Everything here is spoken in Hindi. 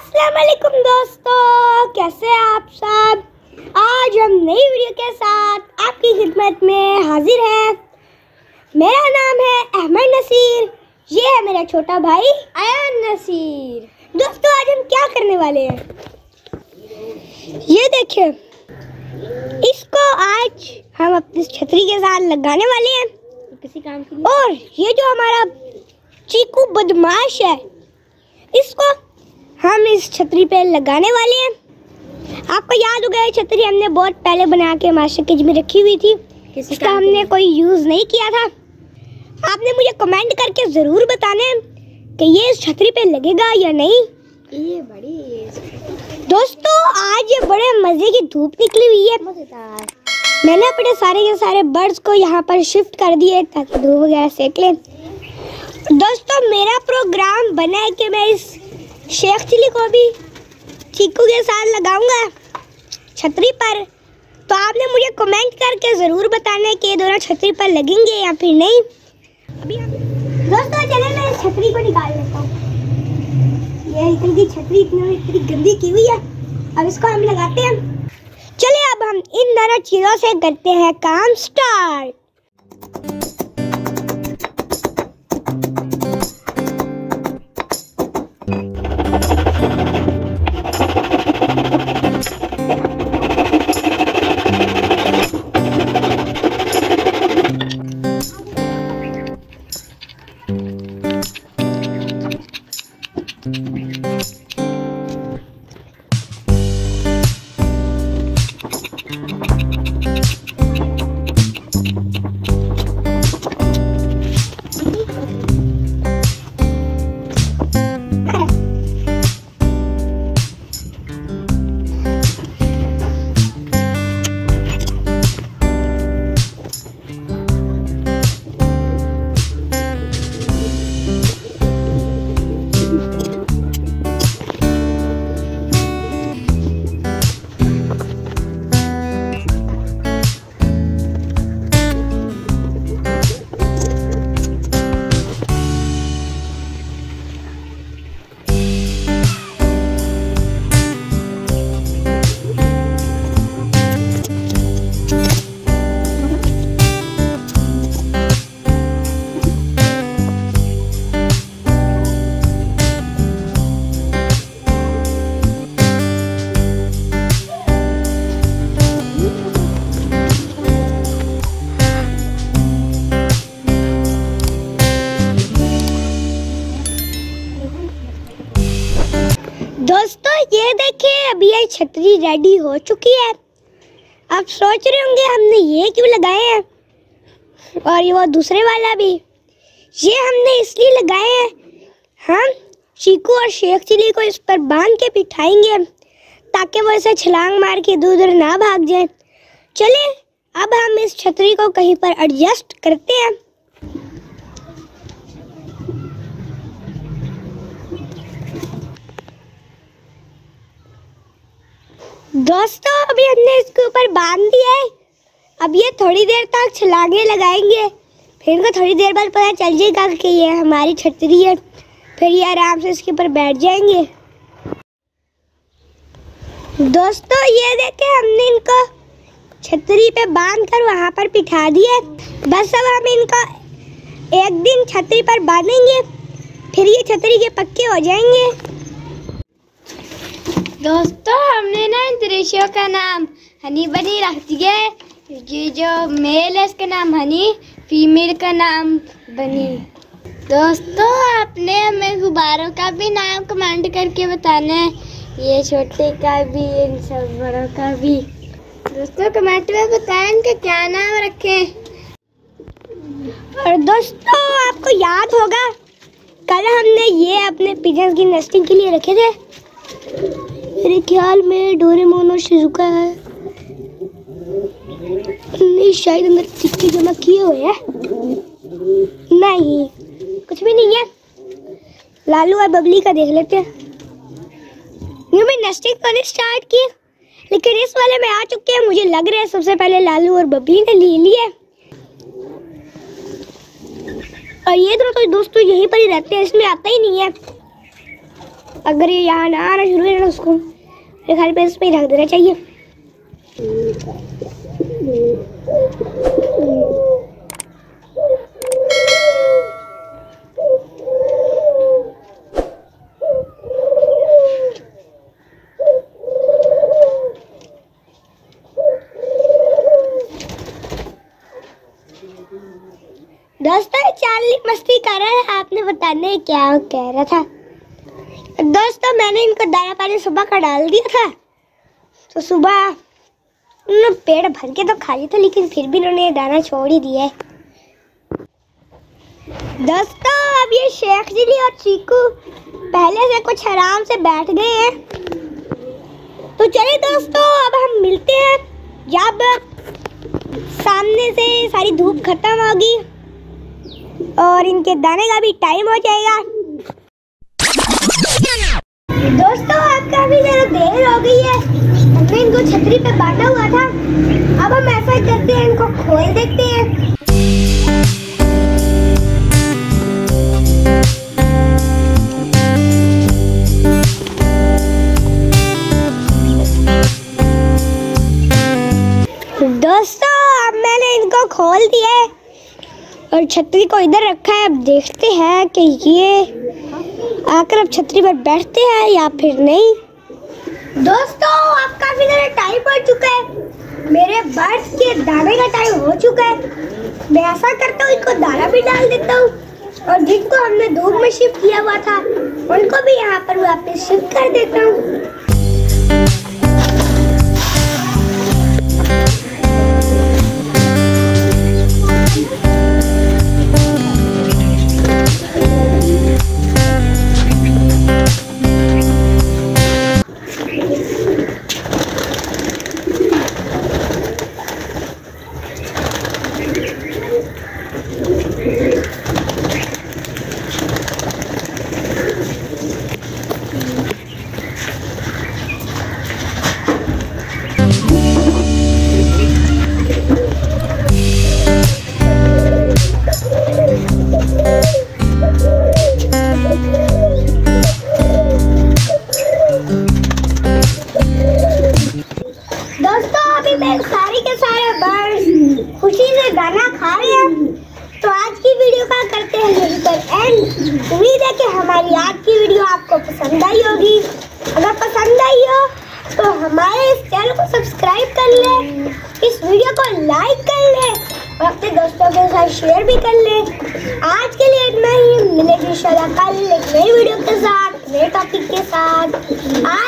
अस्सलाम वालेकुम दोस्तों, कैसे हैं आप सब। आज हम नई वीडियो के साथ आपकी खिदमत में हाजिर हैं। मेरा नाम है अहमद नसीर, ये है मेरा छोटा भाई अयान नसीर। दोस्तों आज हम क्या करने वाले हैं, ये देखिए, इसको आज हम अपनी छतरी के साथ लगाने वाले हैं किसी काम के लिए। और ये जो हमारा चीकू बदमाश है, इसको हम इस छतरी पे लगाने वाले हैं। आपको याद होगा ये छतरी हमने बहुत पहले बना के मार्केट में रखी हुई थी, इसका हमने कोई यूज़ नहीं किया था। आपने मुझे कमेंट करके ज़रूर बताना कि ये इस छतरी पे लगेगा या नहीं। ये बड़ी दोस्तों आज ये बड़े मज़े की धूप निकली हुई है, मैंने अपने सारे के सारे बर्ड्स को यहाँ पर शिफ्ट कर दिए ताकि धूप वगैरह सेक लें। दोस्तों मेरा प्रोग्राम बना है कि मैं इस शेख चिली को भी चीकू के साथ लगाऊंगा छतरी पर। तो आपने मुझे कमेंट करके ज़रूर बताना है कि ये दोनों छतरी पर लगेंगे या फिर नहीं। अभी दोस्तों चले मैं इस छतरी को निकाल लेता हूँ। ये इतनी छतरी इतनी गंदी की हुई है, अब इसको हम लगाते हैं। चलिए अब हम इन दोनों चीज़ों से करते हैं काम स्टार्ट। दोस्तों ये देखिए अभी ये छतरी रेडी हो चुकी है। आप सोच रहे होंगे हमने ये क्यों लगाए हैं और ये वो दूसरे वाला भी, ये हमने इसलिए लगाए हैं हम चीकू और शेख चिली को इस पर बांध के बिठाएंगे ताकि वो इसे छलांग मार के इधर उधर ना भाग जाए। चलिए अब हम इस छतरी को कहीं पर एडजस्ट करते हैं। दोस्तों अभी हमने इसके ऊपर बांध दिया है, अब ये थोड़ी देर तक छलांगे लगाएंगे, फिर इनको थोड़ी देर बाद पता चल जाएगा कि ये हमारी छतरी है, फिर ये आराम से इसके ऊपर बैठ जाएंगे। दोस्तों ये देखें हमने इनको छतरी पे बांध कर वहाँ पर बिठा दिया। बस अब हम इनको एक दिन छतरी पर बांधेंगे, फिर ये छतरी के पक्के हो जाएंगे। दोस्तों हमने ना इन दृश्यों का नाम हनी बनी रख दिया है। ये जो मेल है इसका नाम हनी, फीमेल का नाम बनी। दोस्तों आपने हमें गुब्बारों का भी नाम कमेंट करके बताना है, ये छोटे का भी इन सब बड़ों का भी। दोस्तों कमेंट में बताएं इनका क्या नाम रखें। और दोस्तों आपको याद होगा कल हमने ये अपने पिजन्स की नेस्टिंग के लिए रखे थे, मेरे ख्याल में डोरेमोन और शिजुका है, नहीं शायद अंदर सिक्के जमा किए हुए हैं, नहीं कुछ भी नहीं है। लालू और बबली का देख लेते हैं। ये मैं नेस्टिंग करने स्टार्ट की, लेकिन इस वाले में आ चुके हैं, मुझे लग रहा है सबसे पहले लालू और बबली ने ले लिया। और ये दोनों तो दोस्तों यहीं पर ही रहते हैं, इसमें आता ही नहीं है। अगर ये यहाँ ना आना शुरू है ना उसको मेरे ख्याल पे इस पे ही रख देना चाहिए। दोस्तों चार्ली मस्ती कर रहा है, आपने बताने क्या कह रहा था। दोस्तों मैंने इनको दाना पानी सुबह का डाल दिया था, तो सुबह उन्होंने पेट भर के तो खा लिया था, लेकिन फिर भी उन्होंने दाना छोड़ ही दिया है। दोस्तों अब ये शेख जिली और चीकू पहले से कुछ आराम से बैठ गए हैं, तो चलिए दोस्तों अब हम मिलते हैं जब सामने से सारी धूप खत्म होगी और इनके दाने का भी टाइम हो जाएगा। दोस्तों अब काफी ज़्यादा देर हो गई है, हमने इनको छतरी पे बांधा हुआ था। अब हम ऐसा करते हैं, इनको खोल देते हैं। दोस्तों अब मैंने इनको खोल दिया है और छतरी को इधर रखा है। अब देखते हैं कि ये आकर अब छतरी पर बैठते हैं या फिर नहीं। दोस्तों अब काफी ज़्यादा टाइम हो चुका है, मेरे बर्ड्स के दाने का टाइम हो चुका है। मैं ऐसा करता हूँ इनको दाना भी डाल देता हूँ और जिनको हमने धूप में शिफ्ट किया हुआ था उनको भी यहाँ पर वापस शिफ्ट कर देता हूँ। सारे के सारे बर्ड्स खुशी से दाना खा रहे हैं। तो आज की वीडियो का करते हैं यहीं पर एंड। उम्मीद है कि हमारी आज की वीडियो आपको पसंद आई होगी। अगर पसंद आई हो तो हमारे इस चैनल को सब्सक्राइब कर ले, इस वीडियो को लाइक कर ले और अपने दोस्तों के साथ शेयर भी कर ले। आज के लिए इतना ही, मिलेगी इंशाल्लाह कल एक नई वीडियो के साथ, नए टॉपिक के साथ।